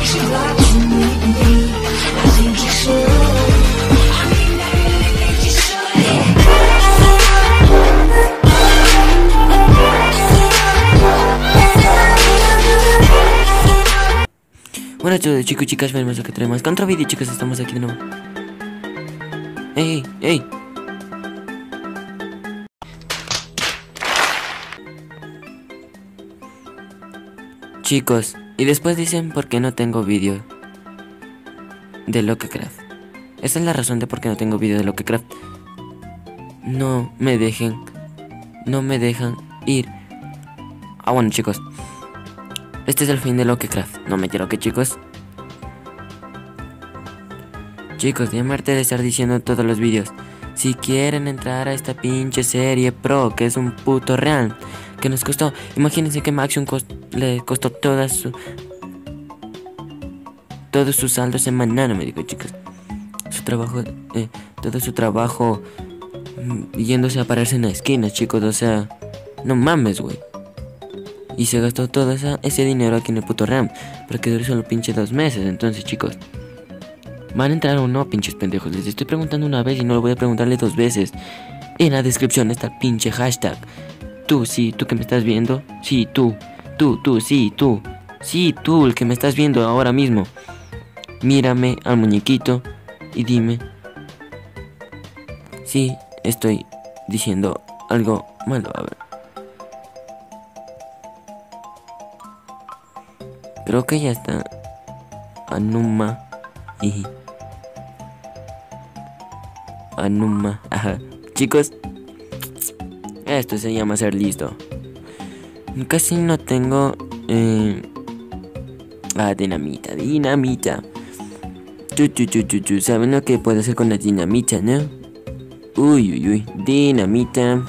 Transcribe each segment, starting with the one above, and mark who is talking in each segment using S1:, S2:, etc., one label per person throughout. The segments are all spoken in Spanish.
S1: Bueno, chicos y chicas, veremos lo que tenemos. Contra vídeo, chicos, estamos aquí de nuevo. ¡Ey, ey! Chicos, y después dicen por qué no tengo vídeo de Lokecraft. Esa es la razón de por qué no tengo vídeo de Lokecraft. No me dejan ir. Ah, bueno, chicos, este es el fin de Lokecraft. No me quiero que, chicos. Chicos, ya me harté de estar diciendo en todos los vídeos. Si quieren entrar a esta pinche serie pro, que es un puto real, que nos costó, imagínense que Maxium le costó todo su saldo semanal, me digo, chicos. Su trabajo, todo su trabajo yéndose a pararse en la esquina, chicos. O sea, no mames, güey. Y se gastó todo ese dinero aquí en el puto RAM, para que dure solo pinche 2 meses. Entonces, chicos, ¿van a entrar o no, pinches pendejos? Les estoy preguntando una vez y no lo voy a preguntarle 2 veces. En la descripción está el pinche hashtag. Tú, sí, tú que me estás viendo. Sí, tú, sí, tú. Sí, tú, el que me estás viendo ahora mismo. Mírame al muñequito y dime si estoy diciendo algo malo. A ver. Creo que ya está. Anuma. Anuma. Ajá. Chicos, esto se llama ser listo. Casi no tengo. Dinamita. ¿Saben lo que puedo hacer con la dinamita, no? Uy. Dinamita,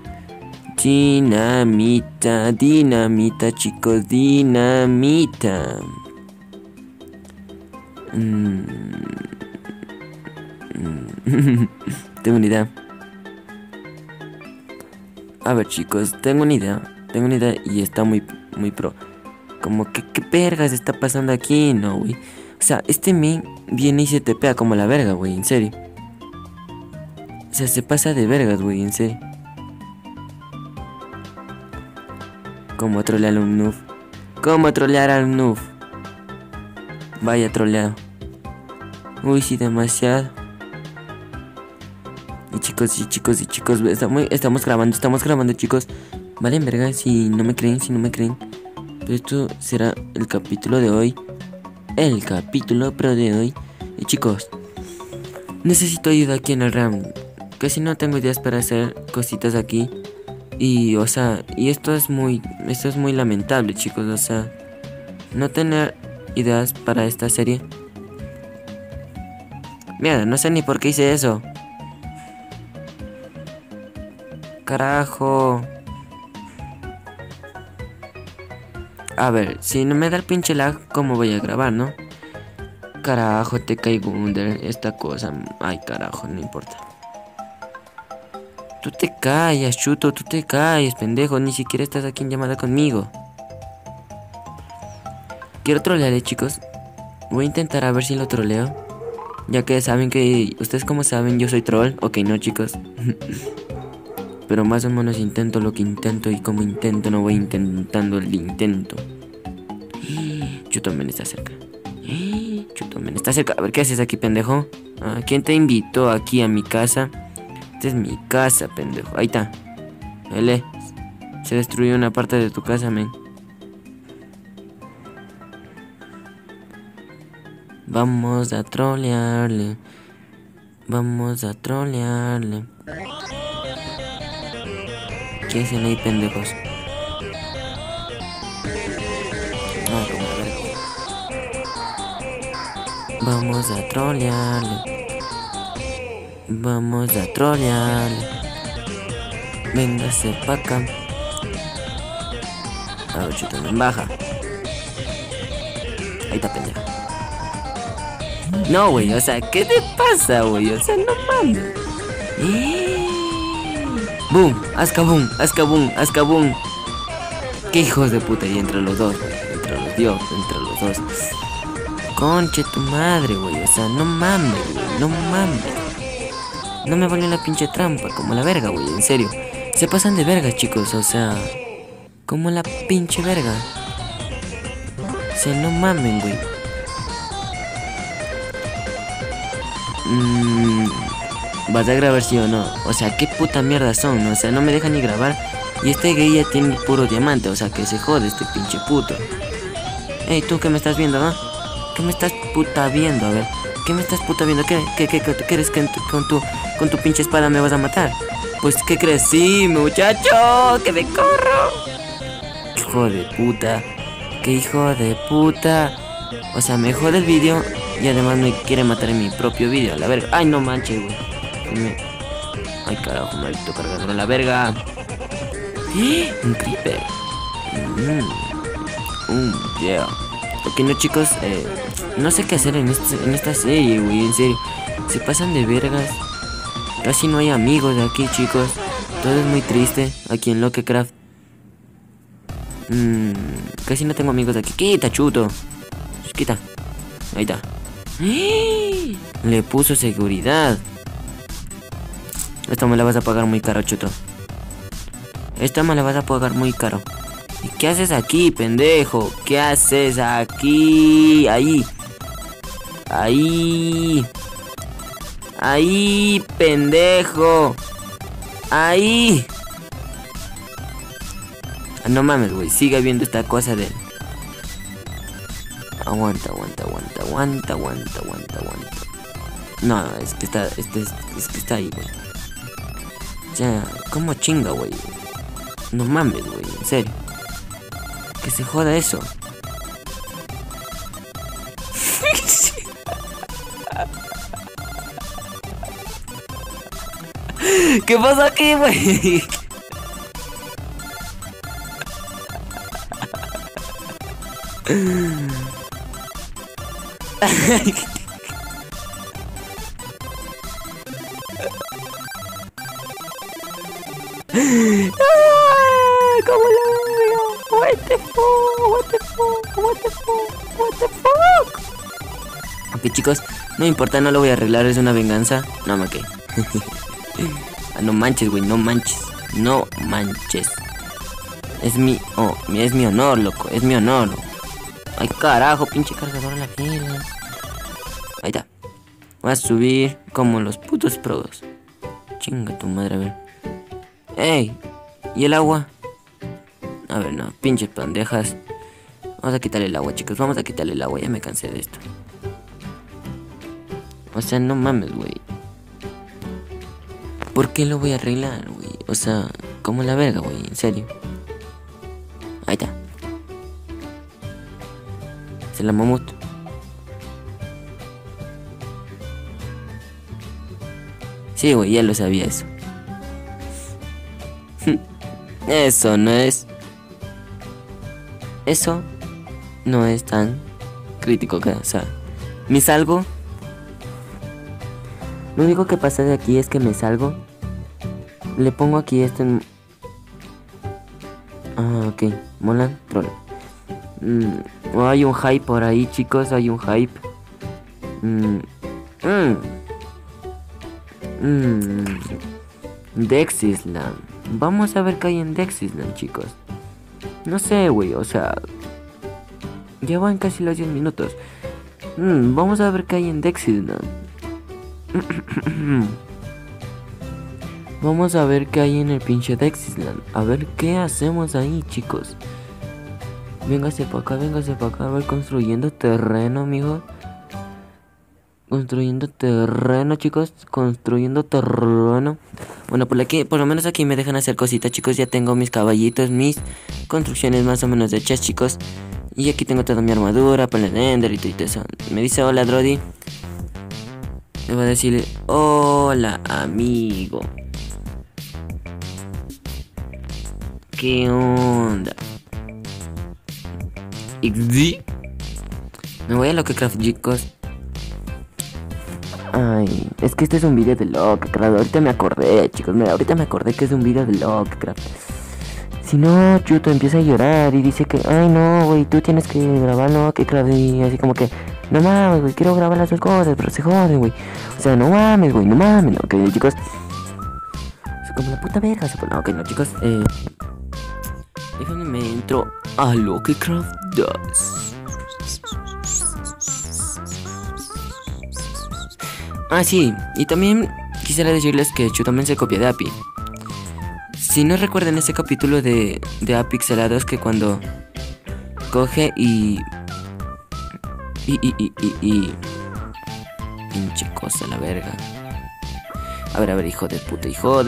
S1: chicos, dinamita. Tengo una idea. A ver, chicos, tengo una idea y está muy pro. Como que, ¿qué vergas está pasando aquí? No, güey. O sea, este men viene y se te pega como la verga, güey, en serio. O sea, se pasa de vergas, güey, en serio. ¿Cómo trolear a un noob? ¿Cómo trolear al noob? Vaya troleado. Uy, sí, demasiado. Y chicos, estamos grabando, chicos. Vale, en verga, si no me creen. Pero esto será el capítulo de hoy. El capítulo pro de hoy. Y chicos, necesito ayuda aquí en el RAM. Casi no tengo ideas para hacer cositas aquí. Y, o sea, esto es muy lamentable, chicos. O sea, no tener ideas para esta serie. Mierda, no sé ni por qué hice eso. Carajo. A ver, si no me da el pinche lag, ¿cómo voy a grabar, no? Carajo, te caigo under esta cosa. Ay, carajo, no importa. Tú te callas, chuto, tú te calles, pendejo. Ni siquiera estás aquí en llamada conmigo. Quiero trolearle, chicos. Voy a intentar a ver si lo troleo. Ya que saben que... Ustedes como saben, yo soy troll. Ok, no, chicos. Pero más o menos intento lo que intento. Y como intento, no voy intentando el intento. Chutomen está cerca. A ver, ¿qué haces aquí, pendejo? ¿Quién te invitó aquí a mi casa? Esta es mi casa, pendejo. Ahí está. Vale. Se destruyó una parte de tu casa, men. Vamos a trolearle. ¿Qué hacen ahí, pendejos? Vamos a trolearle. Véngase pa' acá. A ver, chuta, baja. Ahí está, pendeja. No, güey, o sea, ¿qué te pasa, güey? O sea, no mames. Boom, Azkaboom. Qué hijos de puta, y entre los dos, güey. Entre los dos. Conche tu madre, güey. O sea, no mames, güey. No mames. No me valió la pinche trampa, como la verga, güey. En serio. Se pasan de verga, chicos. O sea, como la pinche verga. O sea, no mamen, güey. ¿Vas a grabar sí o no? O sea, qué puta mierda son, ¿no? O sea, no me dejan ni grabar. Y este gay ya tiene puro diamante. O sea, que se jode este pinche puto. Ey, tú que me estás viendo, ¿no? ¿Qué me estás puta viendo? A ver, ¿qué me estás puta viendo? ¿Qué crees que con tu pinche espada me vas a matar? Pues, ¿qué crees? Sí, muchacho, que me corro. Hijo de puta. ¿Qué hijo de puta? O sea, me jode el vídeo y además me quiere matar en mi propio vídeo. La verga. Ay, no manches, güey. Ay, carajo, maldito cargador a la verga. Un creeper. Yeah. Ok, no, chicos, no sé qué hacer en esta serie, güey, en serio. Se pasan de vergas. Casi no hay amigos de aquí, chicos. Todo es muy triste aquí en Lokecraft. Casi no tengo amigos de aquí. Quita, chuto. Quita. Ahí está. Le puso seguridad. Esto me la vas a pagar muy caro, chuto. Esta me la vas a pagar muy caro. ¿Y qué haces aquí, pendejo? ¿Qué haces aquí? Ahí. Ahí. Ahí, pendejo. Ahí. No mames, güey. Sigue viendo esta cosa de... Aguanta. No, es que está... es que está ahí, güey. Ya, ¿cómo chinga, güey? No mames, güey. En serio. Que se joda eso. ¿Qué pasa aquí, güey? ¿Cómo lo veo? What the fuck? Ok, chicos, no importa, no lo voy a arreglar, es una venganza. No, me quedé. No manches, güey, no manches. No manches. Es mi honor, loco, es mi honor. Ay, carajo, pinche cargador a la fila. Ahí está. Voy a subir como los putos pros. Chinga tu madre, a ver. ¡Ey! ¿Y el agua? A ver, no, pinches pendejas. Vamos a quitarle el agua, chicos. Vamos a quitarle el agua, ya me cansé de esto. O sea, no mames, güey. ¿Por qué lo voy a arreglar, güey? O sea, como la verga, güey, en serio. Ahí está. Es la mamut. Sí, güey, ya lo sabía eso. Eso no es... Eso no es tan crítico, que, o sea, me salgo. Lo único que pasa de aquí es que me salgo. Le pongo aquí esto en... Ah, ok, mola, troll. Hay un hype por ahí, chicos, hay un hype. Dexisland. Vamos a ver qué hay en Dexisland, chicos. No sé, güey, o sea... Ya van casi los 10 minutos. Vamos a ver qué hay en Dexisland. Vamos a ver qué hay en el pinche Dexisland. A ver qué hacemos ahí, chicos. Véngase para acá, a ver, construyendo terreno, amigo. Construyendo terreno, chicos. Construyendo terreno. Bueno, por aquí, por lo menos aquí me dejan hacer cositas, chicos. Ya tengo mis caballitos, mis construcciones más o menos hechas, chicos. Y aquí tengo toda mi armadura, para el Ender y todo eso. Me dice hola, Drody. Le voy a decirle hola, amigo. ¿Qué onda? XD. Me voy a Lokecraft, chicos. Ay, es que este es un video de Lokecraft. Ahorita me acordé, chicos. Ahorita me acordé que es un video de Lokecraft. Si no, Chuto empieza a llorar y dice que, ay no, güey, tú tienes que grabar Lokecraft. Y así como que, No mames, güey, quiero grabar las dos cosas, pero se joden, güey. O sea, no mames, güey, no mames. No, ok, chicos. Es como la puta verga. No, ok, no, chicos. Déjenme me entro a Lockecraft 2. Ah, sí, y también quisiera decirles que Chu también se copia de Api. Si no recuerdan ese capítulo de Apixelados que cuando coge y pinche cosa la verga. A ver, hijo de puta, hija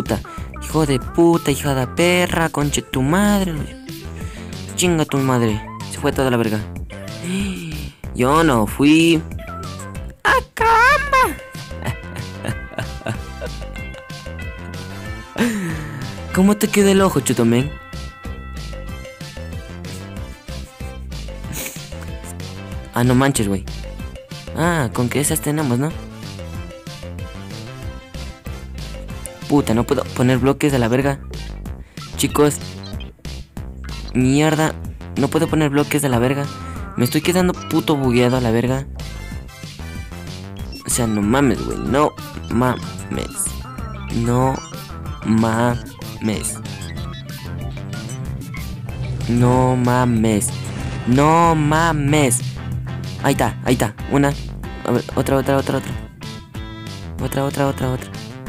S1: de perra, conche tu madre. Chinga tu madre. Se fue toda la verga. Yo no fui. ¡A caramba! ¿Cómo te queda el ojo, Chutomen? Ah, no manches, güey. Ah, con que esas tenemos, ¿no? Puta, no puedo poner bloques a la verga. Chicos. Mierda. No puedo poner bloques a la verga. Me estoy quedando puto bugueado a la verga. O sea, no mames, güey. No mames. No mames. No mames. No mames. Ahí está. Una. A ver, otra. Otra.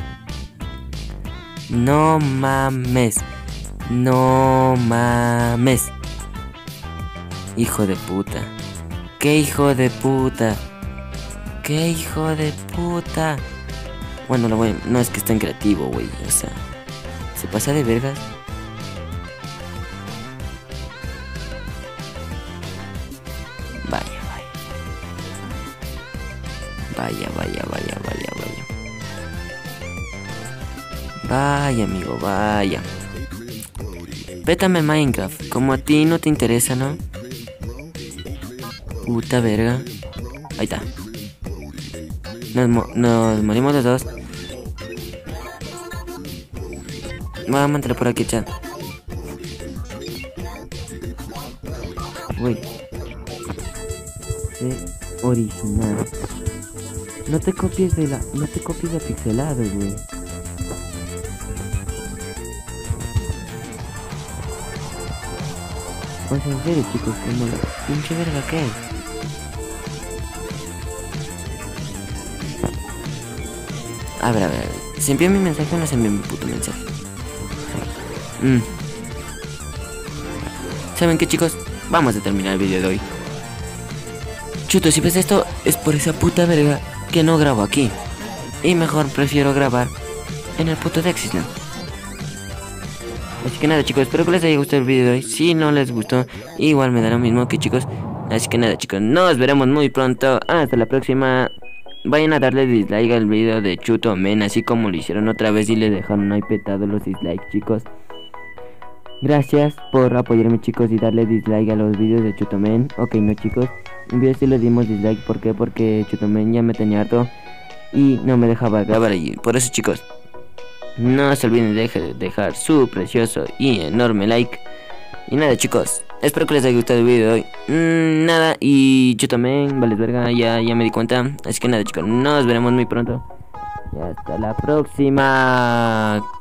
S1: No mames. No mames. Hijo de puta. ¿Qué hijo de puta? ¿Qué hijo de puta? Bueno, no es que esté en creativo, güey. O sea, se pasa de vergas. Vaya, amigo, vaya. Pétame Minecraft. Como a ti no te interesa, ¿no? Puta verga. Ahí está. Nos morimos los dos. Vamos a entrar por aquí, chat. Güey. Original. No te copies de pixelado, güey. O sea, en serio, chicos, como la pinche verga que es. A ver. Si envío mi mensaje o no se envía mi puto mensaje. ¿Saben qué, chicos? Vamos a terminar el video de hoy. Chuto, si ves esto, es por esa puta verga que no grabo aquí. Y mejor prefiero grabar en el puto Dexisland. Así que nada, chicos, espero que les haya gustado el video de hoy. Si no les gustó, igual me da lo mismo que, chicos. Así que nada, chicos, nos veremos muy pronto. Hasta la próxima. Vayan a darle dislike al video de Chutomen, así como lo hicieron otra vez y le dejaron ahí petados los dislikes, chicos. Gracias por apoyarme, chicos, y darle dislike a los videos de Chutomen. Ok, no, chicos, un video sí le dimos dislike. ¿Por qué? Porque Chutomen ya me tenía harto y no me dejaba grabar allí. Por eso, chicos, no se olviden de dejar su precioso y enorme like. Y nada, chicos, espero que les haya gustado el video de hoy. Nada, y yo también, vale verga, ya me di cuenta. Así que nada, chicos, nos veremos muy pronto. Y hasta la próxima.